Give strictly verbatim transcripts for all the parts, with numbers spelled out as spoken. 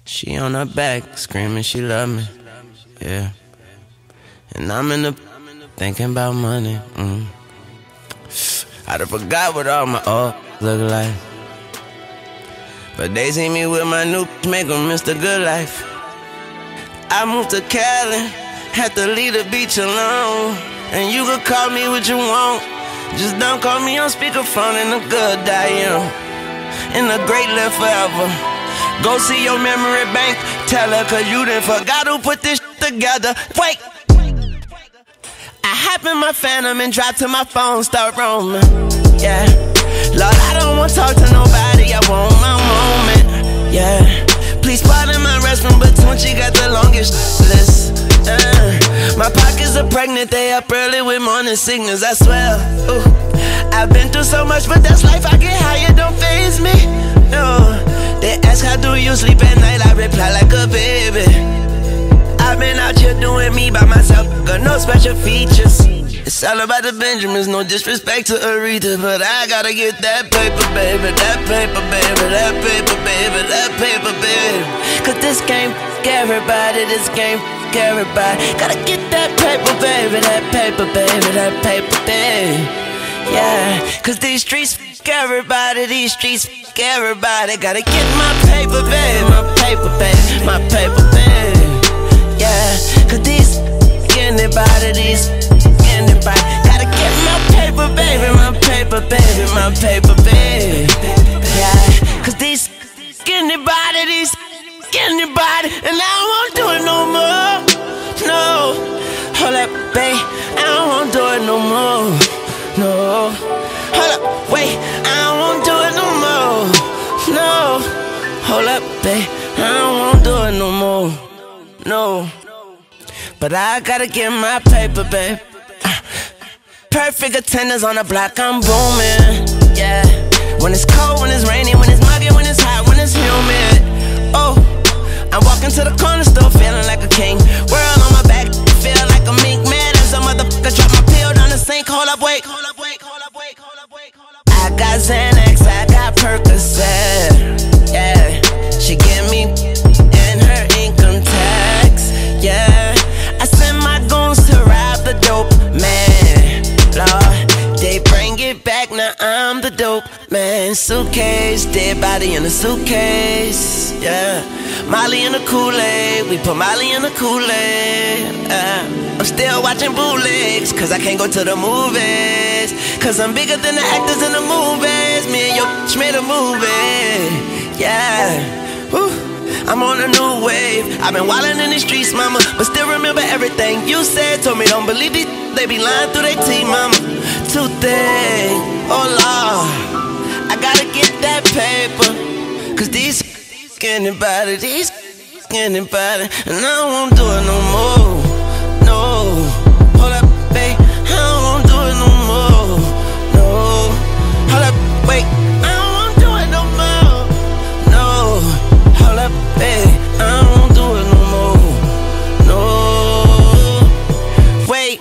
She on her back, screaming she love me, yeah. And I'm in the thinking about money, mm. I done forgot what all my old look like, but they see me with my new make them miss the good life. I moved to Cali, had to leave the beach alone. And you could call me what you want, just don't call me on speakerphone. In the good I am, in the great live forever. Go see your memory bank, tell her cause you done forgot who put this shit together. Wait, I hop in my Phantom and drive till my phone start roaming, yeah. Lord, I don't wanna talk to nobody, I want my moment, yeah. Please pardon my restroom, but Twitchy got the longest list, uh. My pockets are pregnant, they up early with morning sickness, I swear. Ooh. I've been through so much, but that's life, I get higher, don't faze me, no. They ask how do you sleep at night, I reply like a baby. I've been out here doing me by myself, got no special features. It's all about the Benjamins, no disrespect to Aretha, but I gotta get that paper, baby, that paper, baby, that paper, baby, that paper, baby. Cause this game, f*** everybody, this game, f*** everybody. Gotta get that paper, baby, that paper, baby, that paper, baby. Yeah, cause these streets, f*** everybody, these streets, f*** everybody. Gotta get my paper, baby, my paper, baby, my paper, baby. Yeah, cause these, f*** anybody, these, anybody. Gotta get my paper, baby, my paper, baby, my paper, baby. Yeah, cause these anybody, these anybody, and I don't wanna do it no more. No, hold up, babe, I don't wanna do it no more. No, hold up, wait, I don't wanna do it no more. No, hold up, babe, I don't wanna do it no more. No, but I gotta get my paper, babe. Perfect attendance on the block, I'm booming, yeah. When it's cold, when it's rainy, when it's muggy, when it's hot, when it's humid. Oh, I'm walking to the corner store feeling like a king. World on my back, feel like a mink. Mad as a motherfucker, drop my pill down the sink. Hold up, wait, hold up, wait, hold up, wait, hold up, wait, hold up. I got Xanax, I got Percocet, yeah. She give me in her income tax, yeah. I send my goons to rob the dope man, Lord, they bring it back, now I'm the dope man. Suitcase, dead body in a suitcase, yeah. Molly in the Kool-Aid, we put Molly in the Kool-Aid, uh. I'm still watching bootlegs, cause I can't go to the movies, cause I'm bigger than the actors in the movies. Me and your bitch made a movie, yeah. Woo. I'm on a new wave, I've been wildin' in the streets, mama, but still remember everything you said. Told me don't believe these, they be lying through their teeth, mama. Two things, oh Lord, I gotta get that paper, cause these anybody, these anybody, and I don't wanna do it no more. No, hold up, babe, I don't wanna do it no more. No, hold up, wait, I don't wanna do it no more. No, hold up, babe, I don't wanna do it no more. No, wait,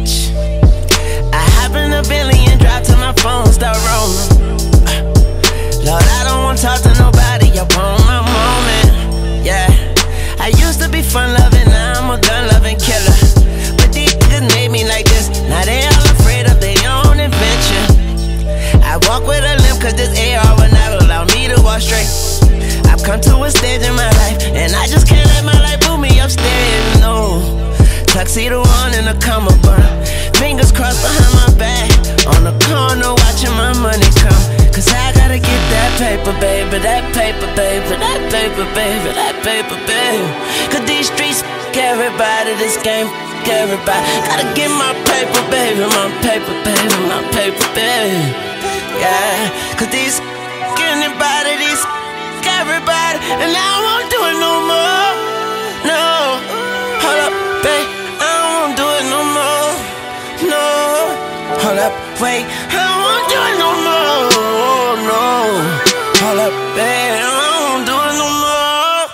I hop in a Bentley and drive till my phone start roaming. Lord, I don't wanna talk to nobody, I want my moment, yeah. I used to be fun loving, now I'm a gun loving killer. But these niggas made me like this, now they all afraid of their own invention. I walk with a limp cause this A R will not allow me to walk straight. I've come to a stage in my life, and I just can't let my life move me upstairs, no. Tuxedo on and a comma bun, fingers crossed behind my back, on the corner watching my money come. Cause I gotta get that paper, baby, that paper, baby, that paper, baby, that paper, baby. Cause these streets f*** everybody, this game f*** everybody. Gotta get my paper, baby, my paper, baby, my paper, baby. Yeah, cause these f*** anybody, these f*** everybody, and I don't wanna do it no more. No, hold up, babe, I don't wanna do it no more. No, hold up, wait, I don't wanna do it no more. No, hold up, babe, I don't do it no more.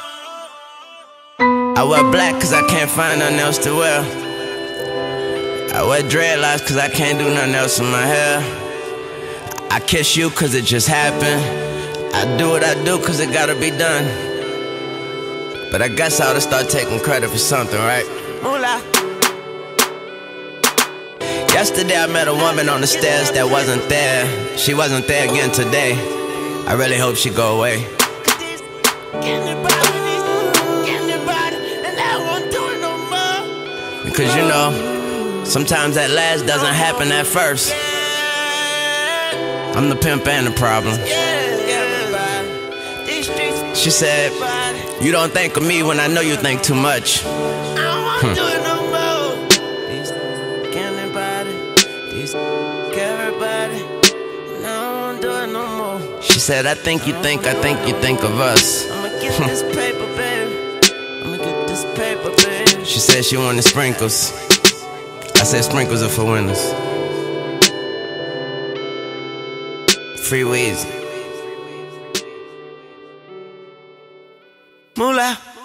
I wear black cause I can't find nothing else to wear. I wear dreadlocks cause I can't do nothing else in my hair. I kiss you cause it just happened. I do what I do cause it gotta be done. But I guess I ought to start taking credit for something, right? Moolah. Yesterday I met a woman on the stairs that wasn't there. She wasn't there again today. I really hope she go away. Because you know, sometimes that last doesn't happen at first. I'm the pimp and the problem. She said, you don't think of me when I know you think too much. Hmm. She said, I think you think, I think you think of us. I'ma get this paper, baby. I'ma get this paper, baby. She said she wanted sprinkles. I said sprinkles are for winners. Free Weezy. Moolah.